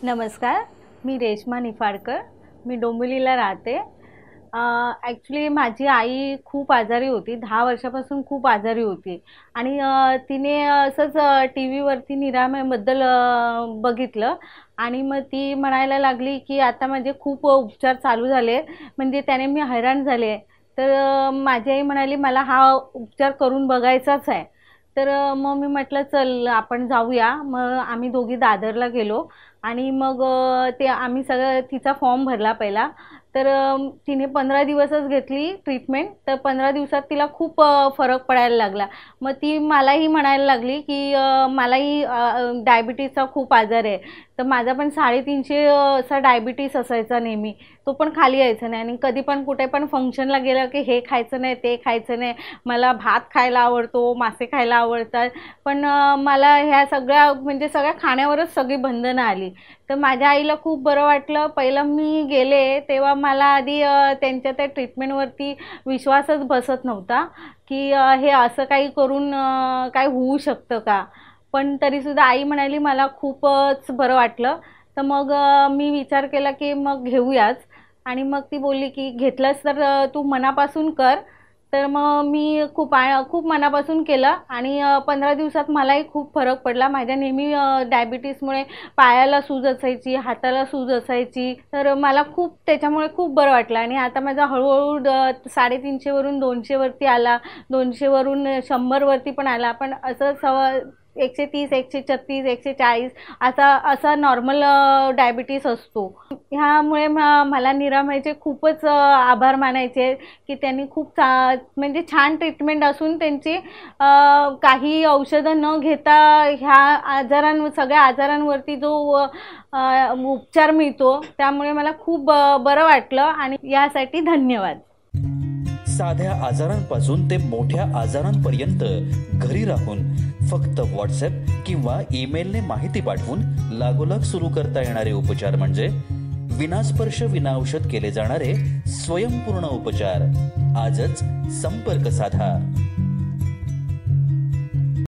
नमस्कार, मी रेश्मा निफाडकर. मी डोंबिवलीला राहते. ॲक्च्युली माझी आई खूप आजारी होती. 10 वर्षापासून खूप आजारी होती आणि तिने असंच टी व्हीवरती निरामयबद्दल बघितलं आणि मग ती म्हणायला लागली की आता माझे खूप उपचार चालू झाले, म्हणजे त्याने मी हैराण झाले. तर माझी आई म्हणाली मला हा उपचार करून बघायचाच आहे. तर मग मी म्हटलं चल आपण जाऊया. मग आम्ही दोघी दादरला गेलो आणि मग ते आम्ही सगळं तिचा फॉर्म भरला पहिला. तर तिने 15 दिवसच घेतली ट्रीटमेंट. तर 15 दिवसात तिला खूप फरक पडायला लागला. मग ती मलाही म्हणायला लागली की मलाही डायबिटीजचा खूप आजार आहे. तर माझा पण 350 असा डायबिटीस असायचा नेहमी. तो पण खाली यायचा नाही आणि कधी पण कुठे पण फंक्शनला गेलं की हे खायचं नाही, ते खायचं नाही. मला भात खायला आवडतो, मासे खायला आवडतात. पण मला ह्या सगळ्या म्हणजे सगळ्या खाण्यावरच सगळी बंधनं आली. तर माझ्या आईला खूप बरं वाटलं. पहिलं मी गेले तेव्हा मला आधी त्यांच्या त्या ट्रीटमेंटवरती विश्वासच बसत नव्हता की हे असं काही करून काय होऊ शकतं का. पण तरीसुद्धा आई म्हणाली मला खूपच बरं वाटलं. तर मग मी विचार केला की मग घेऊयाच. आणि मग ती बोलली की घेतलंस तर तू मनापासून कर. तर मग मी खूप मनापासून केलं आणि 15 दिवसात मलाही खूप फरक पडला. माझ्या नेहमी डायबिटीसमुळे पायाला सूज असायची, हाताला सूज असायची. तर मला खूप त्याच्यामुळे खूप बरं वाटलं आणि आता माझा हळूहळू 350 वरून 200 वरती आला, 200 वरून 100 वरती पण आला. पण असं 130, 136, 140 असा नॉर्मल डायबिटीस असतो. ह्यामुळे मला निरामयचे खूपच आभार मानायचे की त्यांनी खूप म्हणजे छान ट्रीटमेंट असून त्यांची काही औषधं न घेता ह्या सगळ्या आजारांवरती जो उपचार मिळतो त्यामुळे मला खूप बरं वाटलं आणि यासाठी धन्यवाद. साध्या आजारांपासून ते मोठ्या आजारांपर्यंत घरी राहून फक्त व्हॉट्सअप किंवा ईमेलने माहिती पाठवून लागोलाग सुरू करता येणारे उपचार म्हणजे विनास्पर्श विनाऔषध केले जाणारे स्वयंपूर्ण उपचार. आजच संपर्क साधा.